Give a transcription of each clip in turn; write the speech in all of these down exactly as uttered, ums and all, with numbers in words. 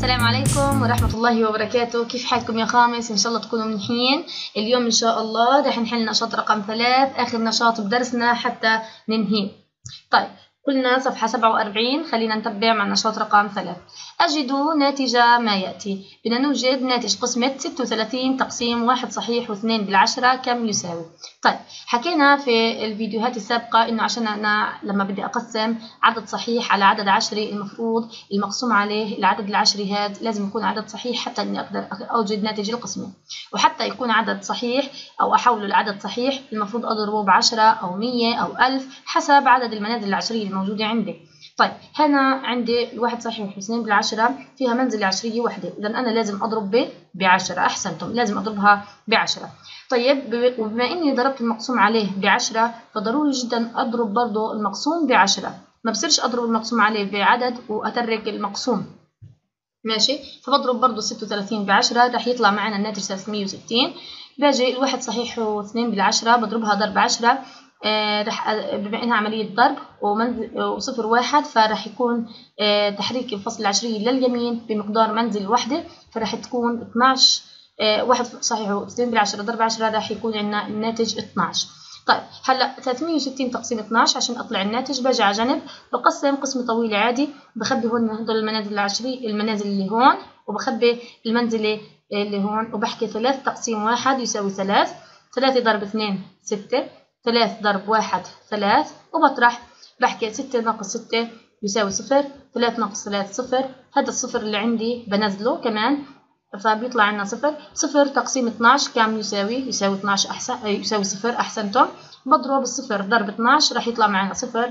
السلام عليكم ورحمة الله وبركاته. كيف حالكم يا خامس؟ إن شاء الله تكونوا منيحين. اليوم إن شاء الله رح نحل نشاط رقم ثلاث، آخر نشاط بدرسنا حتى ننهي. طيب قلنا صفحة سبعة وأربعين، خلينا نتبع مع نشاط رقم ثلاث. أجد ناتج ما يأتي. بدنا نوجد ناتج قسمة ستة وثلاثين تقسيم واحد صحيح واثنين بالعشرة كم يساوي؟ طيب حكينا في الفيديوهات السابقة إنه عشان أنا لما بدي أقسم عدد صحيح على عدد عشري المفروض المقسوم عليه العدد العشري هذا لازم يكون عدد صحيح حتى إني أقدر أوجد ناتج القسمة، وحتى يكون عدد صحيح أو أحوله لعدد صحيح المفروض أضربه بعشرة أو مية أو ألف حسب عدد المنازل العشرية الموجودة عندي. طيب هنا عندي الواحد صحيح واثنين بالعشرة فيها منزلة عشرية وحدة، إذا أنا لازم أضرب ب بعشرة. أحسنتم، لازم أضربها بعشرة. طيب وبما إني ضربت المقسوم عليه بعشرة فضروري جدا أضرب برضه المقسوم بعشرة، ما بصيرش أضرب المقسوم عليه بعدد وأترك المقسوم، ماشي؟ فبضرب برضه ستة وثلاثين بعشرة رح يطلع معنا الناتج ثلاثمية وستين. باجي الواحد صحيح واثنين بالعشرة بضربها ضرب عشرة، آه رح بما انها عمليه ضرب وصفر واحد فرح يكون آه تحريك الفصل العشري لليمين بمقدار منزل وحده، فرح تكون اثناعش. آه واحد صحيح واثنين بالعشرة ضرب عشرة رح يكون عندنا الناتج اثناعش. طيب هلا ثلاثمية وستين تقسيم اثناعش عشان اطلع الناتج باجي على جنب بقسم قسمه طويله عادي، بخبي هون هدول المنازل العشري المنازل اللي هون وبخبي المنزله اللي هون وبحكي ثلاث تقسيم واحد يساوي ثلاث، ثلاثة ضرب اثنين ستة، ثلاث ضرب واحد ثلاث، وبطرح بحكي ستة ناقص ستة يساوي صفر، ثلاث ناقص ثلاث صفر، هذا الصفر اللي عندي بنزله كمان فبيطلع عنا صفر. صفر تقسيم اثناعش كم يساوي؟ يساوي اثناعش أحسن يساوي صفر. أحسنتم، بضرب الصفر ضرب اثناعش راح يطلع معنا صفر،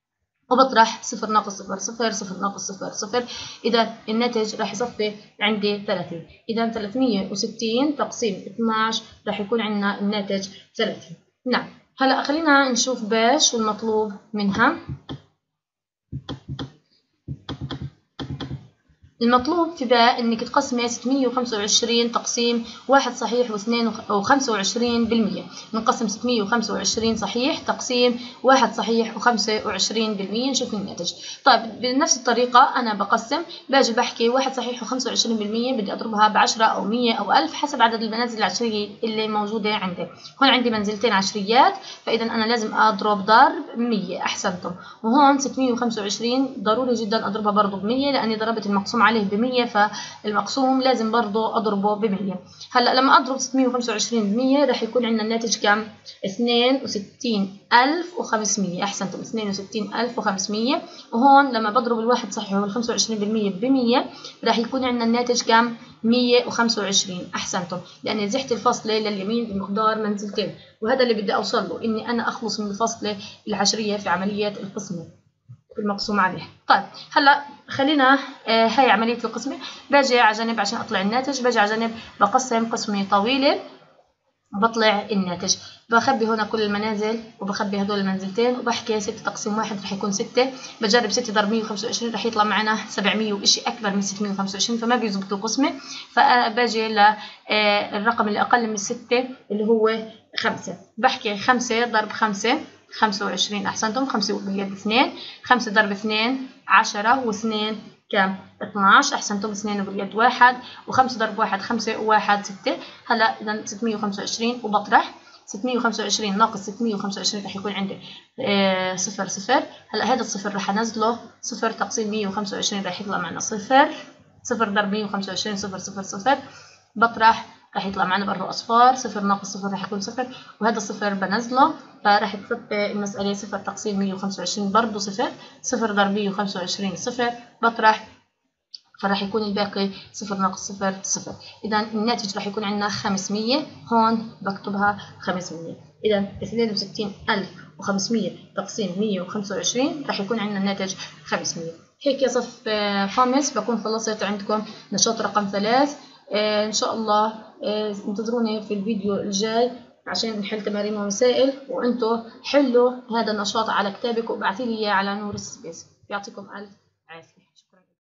وبطرح صفر ناقص صفر صفر، صفر ناقص صفر صفر، إذا الناتج راح يصفي عندي ثلاثين. إذا ثلاثمية وستين تقسيم اثناعش راح يكون عندنا الناتج ثلاثين. نعم هلا خلينا نشوف باش والمطلوب منها. المطلوب في باء انك تقسمي ستمية وخمسة وعشرين تقسيم واحد صحيح واثنين وخمسة وعشرين بالمية. نقسم ستمية وخمسة وعشرين صحيح تقسيم واحد صحيح وخمسة وعشرين بالمية نشوف الناتج. طيب بنفس الطريقة أنا بقسم باجي بحكي واحد صحيح وخمسة وعشرين بالمية بدي أضربها بعشرة أو مية أو ألف حسب عدد المنازل العشرية اللي موجودة عندي. هون عندي منزلتين عشريات فإذا أنا لازم أضرب ضرب مية. أحسنتم، وهون ستمية وخمسة وعشرين ضروري جدا أضربها برضه بمية لأني ضربت المقسوم عليه بمية فالمقسوم لازم برضه أضربه بمية. هلا لما أضرب ستمية وخمسة وعشرين بمية راح يكون عندنا الناتج كم؟ اثنين وستين ألف وخمسمية. أحسنتم، اثنين وستين ألف وخمسمية. وهون لما بضرب الواحد صحيح والخمسة وعشرين بالمية بمية راح يكون عندنا الناتج كم؟ مية وخمسة وعشرين. أحسنتم، لأني زحت الفصلة لليمين بمقدار منزلتين، وهذا اللي بدي أوصل له، إني أنا أخلص من الفصلة العشرية في عملية القسمة المقسوم عليه. طيب هلا خلينا آه هاي عمليه القسمه. باجي على جنب عشان اطلع الناتج، باجي على جنب بقسم قسمه طويله وبطلع الناتج. بخبي هنا كل المنازل وبخبي هدول المنزلتين وبحكي ستة تقسيم واحد رح يكون ستة. بجرب ستة ضرب مية وخمسة وعشرين رح يطلع معنا سبعمية وإشي أكبر من ستمية وخمسة وعشرين فما بيزبط القسمه. فباجي للرقم اللي أقل من ستة اللي هو خمسة، بحكي خمسة ضرب خمسة خمسة وعشرين. أحسنتم، خمسة باليد اثنين، خمسة ضرب اثنين عشرة واثنين كم؟ اثناعش. أحسنتم، اثنين باليد واحد، وخمسة ضرب واحد خمسة وواحد ستة. هلا إذا ستمية وخمسة وعشرين وبطرح ستمية وخمسة وعشرين ناقص ستمية وخمسة وعشرين رح يكون عندي آه صفر صفر. هلا هذا الصفر رح أنزله، صفر تقسيم مية وخمسة وعشرين رح يطلع معنا صفر، صفر ضرب مية وخمسة وعشرين صفر صفر صفر، بطرح رح يطلع معنا برضه أصفار، صفر ناقص صفر رح يكون صفر، وهذا الصفر بنزله فرح تصفي المسألة صفر تقسيم مية وخمسة وعشرين برضه صفر، صفر ضرب مية وخمسة وعشرين صفر، بطرح فرح يكون الباقي صفر ناقص صفر صفر. إذا الناتج رح يكون عندنا خمسمية، هون بكتبها خمسمية. إذا اثنين وستين ألف وخمسمية تقسيم مية وخمسة وعشرين رح يكون عندنا الناتج خمسمية. هيك يا صف خامس بكون خلصت عندكم نشاط رقم ثلاث. آه إن شاء الله آه انتظروني في الفيديو الجاي عشان نحل تمارين ومسائل، وانتم حلوا هذا النشاط على كتابك وابعثوا لي اياه على نور السبيس. يعطيكم الف